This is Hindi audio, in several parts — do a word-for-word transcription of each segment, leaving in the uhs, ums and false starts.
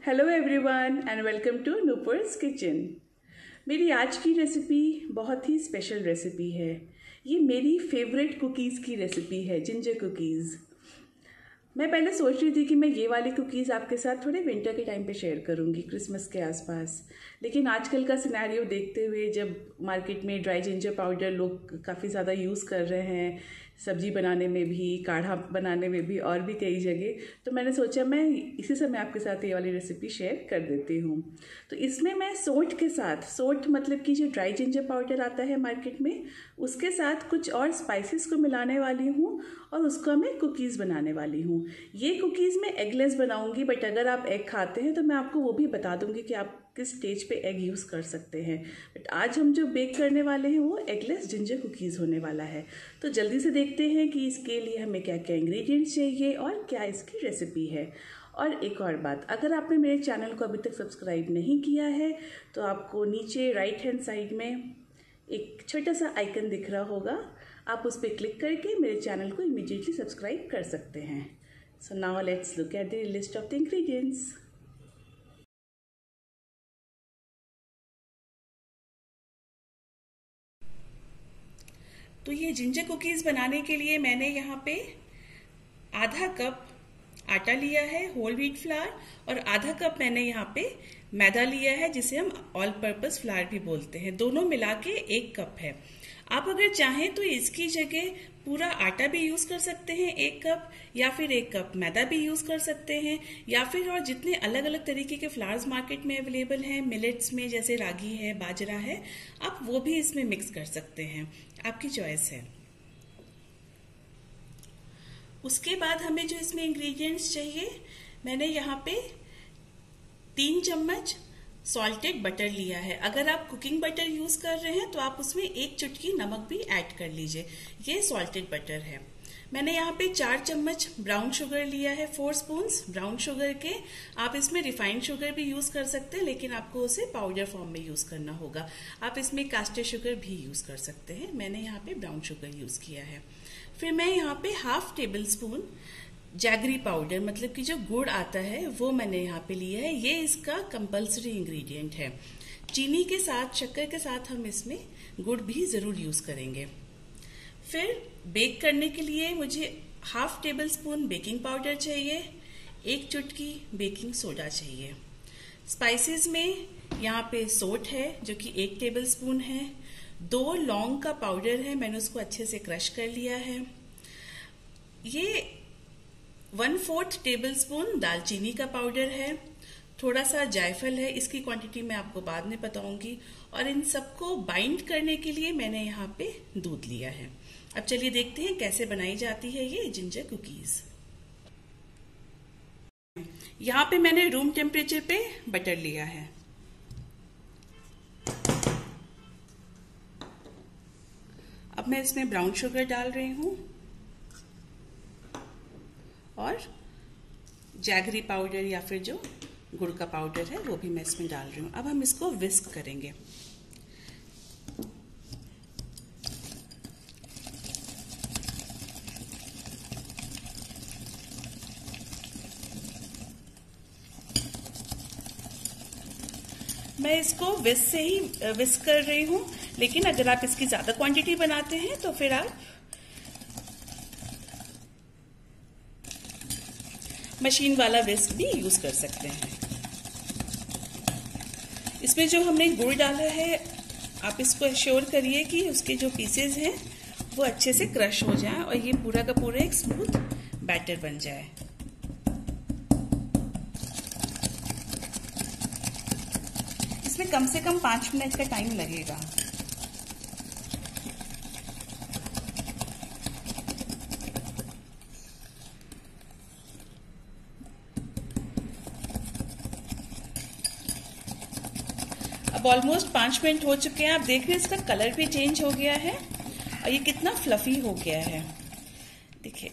Hello everyone and welcome to Nupur's kitchen. मेरी आज की रेसिपी बहुत ही स्पेशल रेसिपी है। ये मेरी फेवरेट कुकीज़ की रेसिपी है, जिंजर कुकीज़। मैं पहले सोच रही थी कि मैं ये वाली कुकीज़ आपके साथ थोड़े विंटर के टाइम पे शेयर करूँगी, क्रिसमस के आसपास। लेकिन आजकल का सिनेरियो देखते हुए, जब मार्केट में ड्राई जिंजर पाउडर लोग काफ़ी ज़्यादा यूज़ कर रहे हैं, सब्जी बनाने में भी, काढ़ा बनाने में भी, और भी कई जगह, तो मैंने सोचा मैं इसी समय आपके साथ ये वाली रेसिपी शेयर कर देती हूँ। तो इसमें मैं सोंठ के साथ, सोंठ मतलब कि जो ड्राई जिंजर पाउडर आता है मार्केट में, उसके साथ कुछ और स्पाइसेस को मिलाने वाली हूँ और उसका मैं कुकीज़ बनाने वाली हूँ। ये कुकीज़ मैं एगलेस बनाऊँगी, बट अगर आप एग खाते हैं तो मैं आपको वो भी बता दूँगी कि आप किस स्टेज पे एग यूज़ कर सकते हैं। बट आज हम जो बेक करने वाले हैं वो एगलेस जिंजर कुकीज़ होने वाला है। तो जल्दी से देखते हैं कि इसके लिए हमें क्या क्या इंग्रेडिएंट्स चाहिए और क्या इसकी रेसिपी है। और एक और बात, अगर आपने मेरे चैनल को अभी तक सब्सक्राइब नहीं किया है तो आपको नीचे राइट हैंड साइड में एक छोटा सा आइकन दिख रहा होगा, आप उस पर क्लिक करके मेरे चैनल को इमीडिएटली सब्सक्राइब कर सकते हैं। So now let's look at the list of the ingredients. तो ये जिंजर कुकीज़ बनाने के लिए मैंने यहाँ पे आधा कप आटा लिया है, होल व्हीट फ्लावर, और आधा कप मैंने यहाँ पे मैदा लिया है, जिसे हम ऑल पर्पस फ्लावर भी बोलते हैं। दोनों मिला के एक कप है। आप अगर चाहें तो इसकी जगह पूरा आटा भी यूज कर सकते हैं एक कप, या फिर एक कप मैदा भी यूज कर सकते हैं, या फिर और जितने अलग अलग तरीके के फ्लावर्स मार्केट में अवेलेबल हैं मिलेट्स में, जैसे रागी है, बाजरा है, आप वो भी इसमें मिक्स कर सकते हैं, आपकी चॉइस है। उसके बाद हमें जो इसमें इंग्रेडिएंट्स चाहिए, मैंने यहाँ पे तीन चम्मच सॉल्टेड बटर लिया है। अगर आप कुकिंग बटर यूज कर रहे हैं तो आप उसमें एक चुटकी नमक भी ऐड कर लीजिए। ये सॉल्टेड बटर है। मैंने यहाँ पे चार चम्मच ब्राउन शुगर लिया है, फोर स्पून्स ब्राउन शुगर के। आप इसमें रिफाइंड शुगर भी यूज कर सकते हैं, लेकिन आपको उसे पाउडर फॉर्म में यूज करना होगा। आप इसमें कास्टर शुगर भी यूज कर सकते हैं। मैंने यहाँ पे ब्राउन शुगर यूज किया है। फिर मैं यहाँ पे half tablespoon jaggery powder, मतलब कि जो गुड़ आता है, वो मैंने यहाँ पे लिया है। ये इसका कंपल्सरी इंग्रेडिएंट है। चीनी के साथ, शक्कर के साथ हम इसमें गुड़ भी जरूर यूज करेंगे। फिर बेक करने के लिए मुझे half tablespoon baking powder चाहिए, एक चुटकी बेकिंग सोडा चाहिए। स्पाइसेस में यहाँ पे सोंठ है जो कि एक टेबल स्पून है, दो लौंग का पाउडर है, मैंने उसको अच्छे से क्रश कर लिया है। ये वन फोर्थ टेबल स्पून दालचीनी का पाउडर है, थोड़ा सा जायफल है, इसकी क्वांटिटी मैं आपको बाद में बताऊंगी। और इन सबको बाइंड करने के लिए मैंने यहाँ पे दूध लिया है। अब चलिए देखते हैं कैसे बनाई जाती है ये जिंजर कुकीज। यहाँ पे मैंने रूम टेम्परेचर पे बटर लिया है। अब मैं इसमें ब्राउन शुगर डाल रही हूँ और जैगरी पाउडर या फिर जो गुड़ का पाउडर है वो भी मैं इसमें डाल रही हूँ। अब हम इसको विस्क करेंगे। मैं इसको विस्क से ही विस्क कर रही हूँ, लेकिन अगर आप इसकी ज्यादा क्वांटिटी बनाते हैं तो फिर आप मशीन वाला विस्क भी यूज कर सकते हैं। इसमें जो हमने गुड़ डाला है, आप इसको एश्योर करिए कि उसके जो पीसेस हैं वो अच्छे से क्रश हो जाएं और ये पूरा का पूरा एक स्मूथ बैटर बन जाए। इसमें कम से कम पांच मिनट का टाइम लगेगा। अब ऑलमोस्ट पांच मिनट हो चुके हैं। आप देख रहे हैं इसका कलर भी चेंज हो गया है और ये कितना फ्लफी हो गया है। देखिए,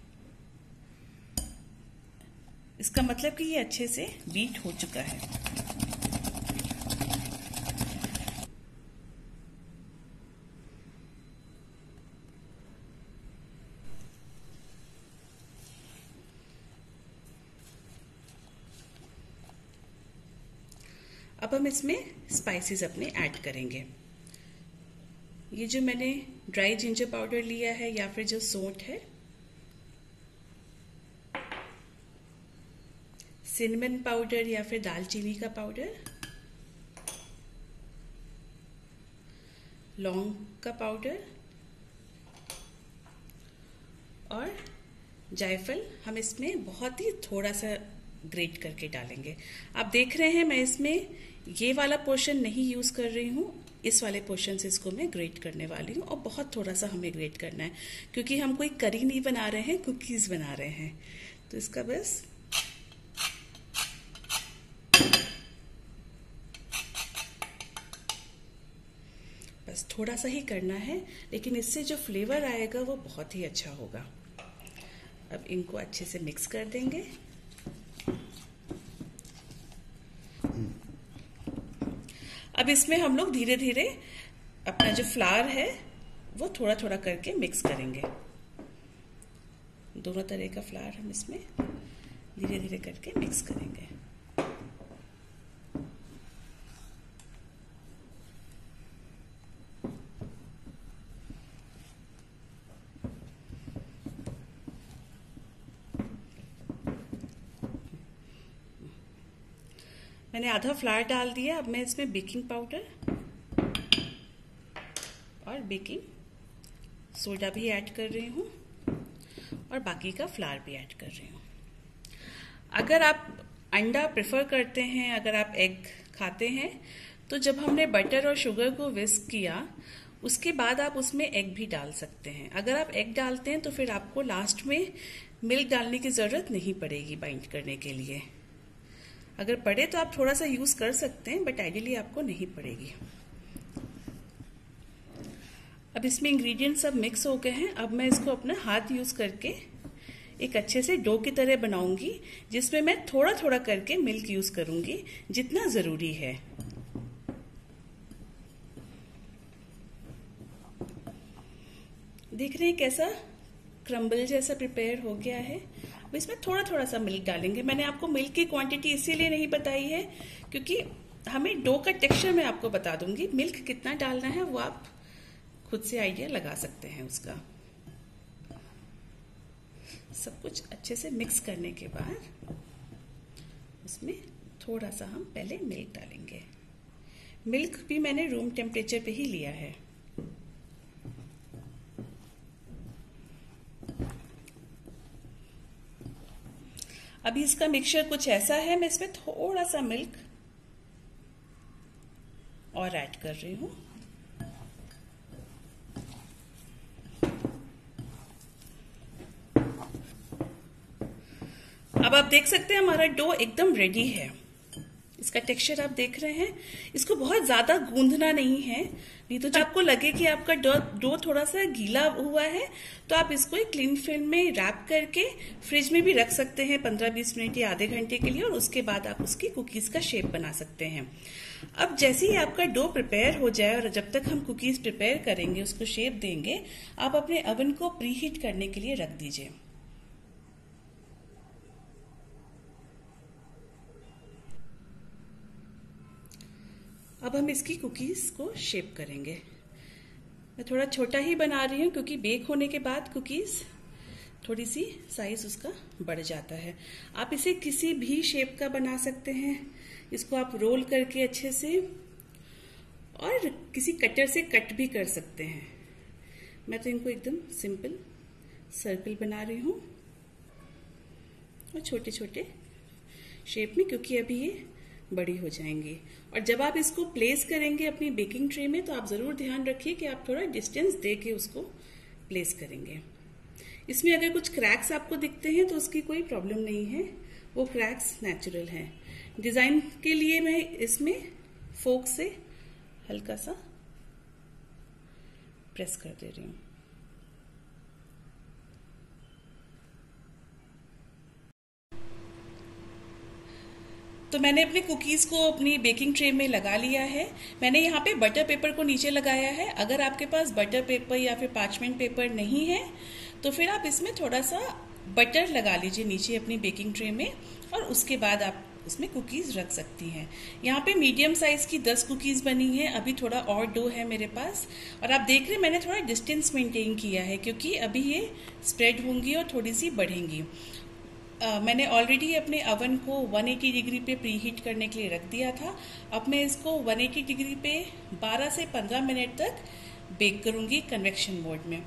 इसका मतलब कि ये अच्छे से बीट हो चुका है। अब हम इसमें स्पाइसेस अपने ऐड करेंगे। ये जो मैंने ड्राई जिंजर पाउडर लिया है या फिर जो सौंठ है, सिनेमन पाउडर या फिर दालचीनी का पाउडर, लौंग का पाउडर और जायफल हम इसमें बहुत ही थोड़ा सा ग्रेट करके डालेंगे। आप देख रहे हैं मैं इसमें ये वाला पोर्शन नहीं यूज कर रही हूँ, इस वाले पोर्शन से इसको मैं ग्रेट करने वाली हूँ और बहुत थोड़ा सा हमें ग्रेट करना है क्योंकि हम कोई करी नहीं बना रहे हैं, कुकीज बना रहे हैं। तो इसका बस बस थोड़ा सा ही करना है, लेकिन इससे जो फ्लेवर आएगा वो बहुत ही अच्छा होगा। अब इनको अच्छे से मिक्स कर देंगे। अब इसमें हम लोग धीरे धीरे अपना जो फ्लावर है वो थोड़ा थोड़ा करके मिक्स करेंगे। दोनों तरह का फ्लावर हम इसमें धीरे धीरे करके मिक्स करेंगे। मैंने आधा फ्लावर डाल दिया। अब मैं इसमें बेकिंग पाउडर और बेकिंग सोडा भी ऐड कर रही हूँ और बाकी का फ्लावर भी ऐड कर रही हूँ। अगर आप अंडा प्रेफर करते हैं, अगर आप एग खाते हैं, तो जब हमने बटर और शुगर को विस्क किया उसके बाद आप उसमें एग भी डाल सकते हैं। अगर आप एग डालते हैं तो फिर आपको लास्ट में मिल्क डालने की जरूरत नहीं पड़ेगी बाइंड करने के लिए। अगर पड़े तो आप थोड़ा सा यूज कर सकते हैं, बट आइडियली आपको नहीं पड़ेगी। अब इसमें इंग्रेडिएंट्स सब मिक्स हो गए हैं। अब मैं इसको अपना हाथ यूज करके एक अच्छे से डो की तरह बनाऊंगी, जिसमें मैं थोड़ा थोड़ा करके मिल्क यूज करूंगी जितना जरूरी है। देख रहे हैं कैसा क्रम्बल जैसा प्रिपेयर हो गया है। अब इसमें थोड़ा थोड़ा सा मिल्क डालेंगे। मैंने आपको मिल्क की क्वांटिटी इसीलिए नहीं बताई है क्योंकि हमें डो का टेक्सचर मैं आपको बता दूंगी। मिल्क कितना डालना है वो आप खुद से आइडिया लगा सकते हैं उसका। सब कुछ अच्छे से मिक्स करने के बाद उसमें थोड़ा सा हम पहले मिल्क डालेंगे। मिल्क भी मैंने रूम टेम्परेचर पे ही लिया है। अभी इसका मिक्सचर कुछ ऐसा है, मैं इसमें थोड़ा सा मिल्क और ऐड कर रही हूं। अब आप देख सकते हैं हमारा डो एकदम रेडी है। इसका टेक्सचर आप देख रहे हैं। इसको बहुत ज्यादा गूंदना नहीं है, नहीं तो जब आपको लगे कि आपका डो डो थोड़ा सा गीला हुआ है तो आप इसको एक क्लीन फिल्म में रैप करके फ्रिज में भी रख सकते हैं पंद्रह बीस मिनट या आधे घंटे के लिए, और उसके बाद आप उसकी कुकीज का शेप बना सकते हैं। अब जैसे ही आपका डो प्रिपेयर हो जाए और जब तक हम कुकीज प्रिपेयर करेंगे, उसको शेप देंगे, आप अपने ओवन को प्रीहीट करने के लिए रख दीजिए। अब हम इसकी कुकीज को शेप करेंगे। मैं थोड़ा छोटा ही बना रही हूँ क्योंकि बेक होने के बाद कुकीज थोड़ी सी साइज उसका बढ़ जाता है। आप इसे किसी भी शेप का बना सकते हैं। इसको आप रोल करके अच्छे से और किसी कटर से कट भी कर सकते हैं। मैं तो इनको एकदम सिंपल सर्कल बना रही हूँ और छोटे छोटे शेप में, क्योंकि अभी ये बड़ी हो जाएंगी। और जब आप इसको प्लेस करेंगे अपनी बेकिंग ट्रे में तो आप जरूर ध्यान रखिए कि आप थोड़ा डिस्टेंस दे के उसको प्लेस करेंगे। इसमें अगर कुछ क्रैक्स आपको दिखते हैं तो उसकी कोई प्रॉब्लम नहीं है, वो क्रैक्स नेचुरल हैं। डिजाइन के लिए मैं इसमें फोक से हल्का सा प्रेस कर दे रही हूँ। तो मैंने अपने कुकीज को अपनी बेकिंग ट्रे में लगा लिया है। मैंने यहाँ पे बटर पेपर को नीचे लगाया है। अगर आपके पास बटर पेपर या फिर पार्चमेंट पेपर नहीं है तो फिर आप इसमें थोड़ा सा बटर लगा लीजिए नीचे अपनी बेकिंग ट्रे में, और उसके बाद आप उसमें कुकीज़ रख सकती हैं। यहाँ पे मीडियम साइज़ की दस कुकीज़ बनी हैं। अभी थोड़ा और डो है मेरे पास, और आप देख रहे हैं मैंने थोड़ा डिस्टेंस मेंटेन किया है क्योंकि अभी ये स्प्रेड होंगी और थोड़ी सी बढ़ेंगी। Uh, मैंने ऑलरेडी अपने अवन को एक सौ अस्सी डिग्री पे प्रीहीट करने के लिए रख दिया था। अब मैं इसको एक सौ अस्सी डिग्री पे बारह से पंद्रह मिनट तक बेक करूंगी कन्वेक्शन मोड में।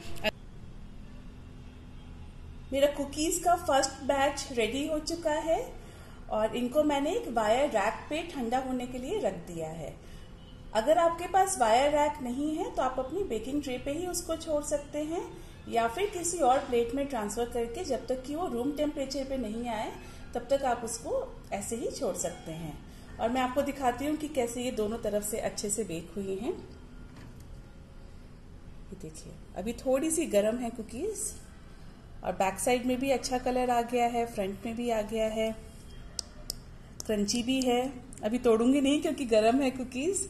मेरा कुकीज़ का फर्स्ट बैच रेडी हो चुका है और इनको मैंने एक वायर रैक पे ठंडा होने के लिए रख दिया है। अगर आपके पास वायर रैक नहीं है तो आप अपनी बेकिंग ट्रे पे ही उसको छोड़ सकते हैं, या फिर किसी और प्लेट में ट्रांसफर करके जब तक कि वो रूम टेम्परेचर पे नहीं आए तब तक आप उसको ऐसे ही छोड़ सकते हैं। और मैं आपको दिखाती हूँ कि कैसे ये दोनों तरफ से अच्छे से बेक हुई हैं। ये देखिए अभी थोड़ी सी गर्म है कुकीज़, और बैक साइड में भी अच्छा कलर आ गया है, फ्रंट में भी आ गया है, क्रंची भी है। अभी तोड़ूंगी नहीं क्योंकि गर्म है कुकीज़।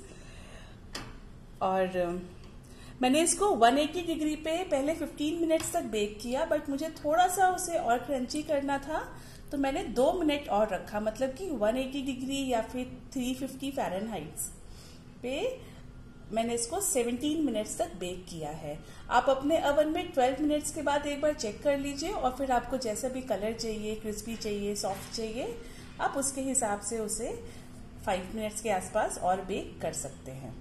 और मैंने इसको एक सौ अस्सी डिग्री पे पहले पंद्रह मिनट्स तक बेक किया, बट मुझे थोड़ा सा उसे और क्रंची करना था तो मैंने दो मिनट और रखा, मतलब कि एक सौ अस्सी डिग्री या फिर तीन सौ पचास फ़ारेनहाइट पे मैंने इसको सत्रह मिनट्स तक बेक किया है। आप अपने अवन में बारह मिनट्स के बाद एक बार चेक कर लीजिए, और फिर आपको जैसा भी कलर चाहिए, क्रिस्पी चाहिए, सॉफ्ट चाहिए, आप उसके हिसाब से उसे पाँच मिनट्स के आसपास और बेक कर सकते हैं।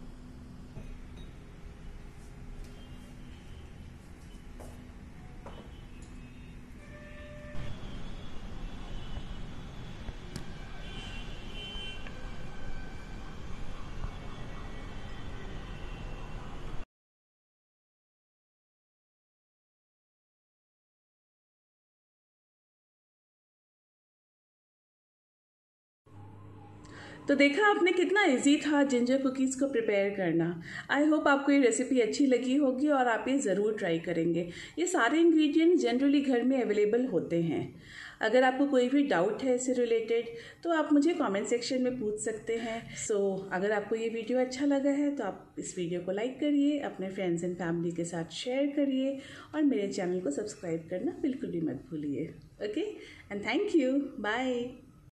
तो देखा आपने कितना इजी था जिंजर कुकीज़ को प्रिपेयर करना। आई होप आपको ये रेसिपी अच्छी लगी होगी और आप ये ज़रूर ट्राई करेंगे। ये सारे इंग्रेडिएंट जनरली घर में अवेलेबल होते हैं। अगर आपको कोई भी डाउट है इससे रिलेटेड तो आप मुझे कमेंट सेक्शन में पूछ सकते हैं। सो so, अगर आपको ये वीडियो अच्छा लगा है तो आप इस वीडियो को लाइक करिए, अपने फ्रेंड्स एंड फैमिली के साथ शेयर करिए, और मेरे चैनल को सब्सक्राइब करना बिल्कुल भी मत भूलिए। Okay, and thank you, bye.